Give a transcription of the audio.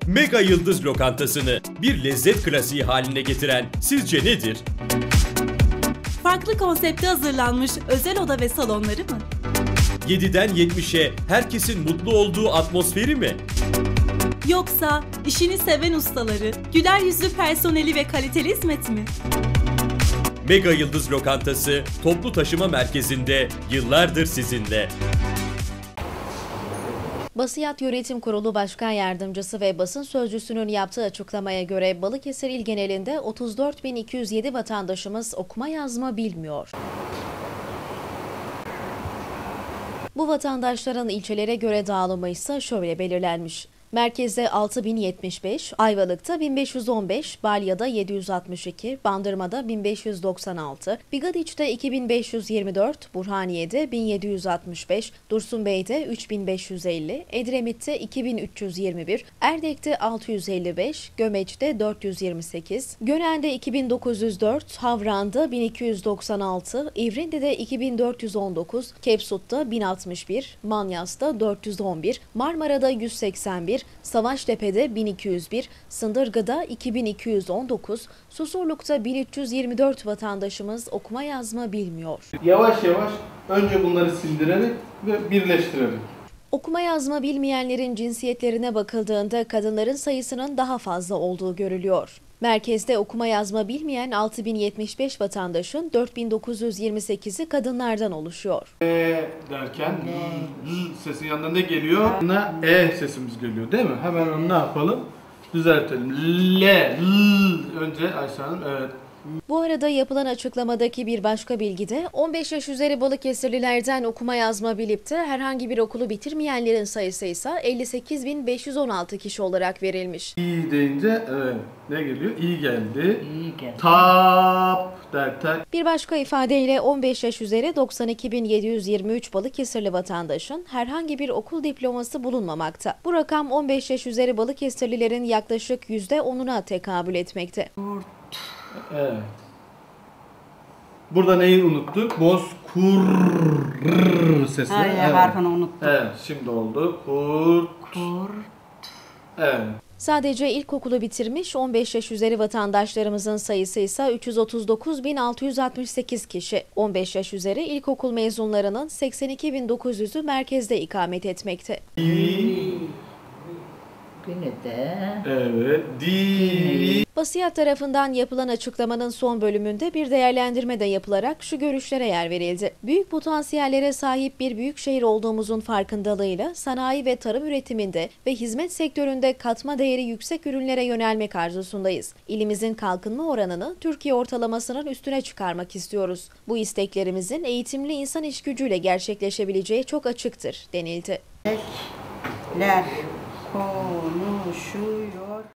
Mega Yıldız Lokantası'nı bir lezzet klasiği haline getiren sizce nedir? Farklı konsepte hazırlanmış özel oda ve salonları mı? 7'den 70'e herkesin mutlu olduğu atmosferi mi? Yoksa işini seven ustaları, güler yüzlü personeli ve kaliteli hizmet mi? Mega Yıldız Lokantası toplu taşıma merkezinde yıllardır sizinle. Basiyat Yönetim Kurulu Başkan Yardımcısı ve basın sözcüsünün yaptığı açıklamaya göre Balıkesir il genelinde 34.207 vatandaşımız okuma yazma bilmiyor. Bu vatandaşların ilçelere göre dağılımı ise şöyle belirlenmiş. Merkezde 6.075, Ayvalık'ta 1515, Balya'da 762, Bandırma'da 1596, Bigadiç'te 2524, Burhaniye'de 1765, Dursunbey'de 3550, Edremit'te 2321, Erdek'te 655, Gömeç'te 428, Gönen'de 2904, Havran'da 1296, İvrindi'de 2419, Kepsut'ta 1061, Manyas'ta 411, Marmara'da 181, Savaştepe'de 1201, Sındırgı'da 2219, Susurluk'ta 1324 vatandaşımız okuma yazma bilmiyor. Yavaş yavaş önce bunları sildirerek ve birleştirerek. Okuma yazma bilmeyenlerin cinsiyetlerine bakıldığında kadınların sayısının daha fazla olduğu görülüyor. Merkezde okuma yazma bilmeyen 6075 vatandaşın 4928'i kadınlardan oluşuyor. Derken sesin yanında ne geliyor? Sesimiz geliyor değil mi? Hemen onu ne yapalım? Düzeltelim. Önce Ayşe Hanım, evet. Bu arada yapılan açıklamadaki bir başka bilgide 15 yaş üzeri Balıkesirlilerden okuma yazma bilip de herhangi bir okulu bitirmeyenlerin sayısı ise 58.516 kişi olarak verilmiş. İyi deyince evet, ne geliyor? İyi geldi. İyi geldi. Tap derken. Bir başka ifadeyle 15 yaş üzeri 92.723 Balıkesirli vatandaşın herhangi bir okul diploması bulunmamakta. Bu rakam 15 yaş üzeri Balıkesirlilerin yaklaşık %10'una tekabül etmekte. Evet. Burada neyi unuttuk? Bozkur sesi. Evet. Harfini unuttuk. Evet, şimdi oldu. Kurt. Evet. Sadece ilkokulu bitirmiş 15 yaş üzeri vatandaşlarımızın sayısı ise 339.668 kişi. 15 yaş üzeri ilkokul mezunlarının 82.900'ü merkezde ikamet etmekte. Günü de. Evet. Basiyat tarafından yapılan açıklamanın son bölümünde bir değerlendirme de yapılarak şu görüşlere yer verildi. Büyük potansiyellere sahip bir büyük şehir olduğumuzun farkındalığıyla sanayi ve tarım üretiminde ve hizmet sektöründe katma değeri yüksek ürünlere yönelmek arzusundayız. İlimizin kalkınma oranını Türkiye ortalamasının üstüne çıkarmak istiyoruz. Bu isteklerimizin eğitimli insan işgücüyle gerçekleşebileceği çok açıktır denildi. Konuşuyor.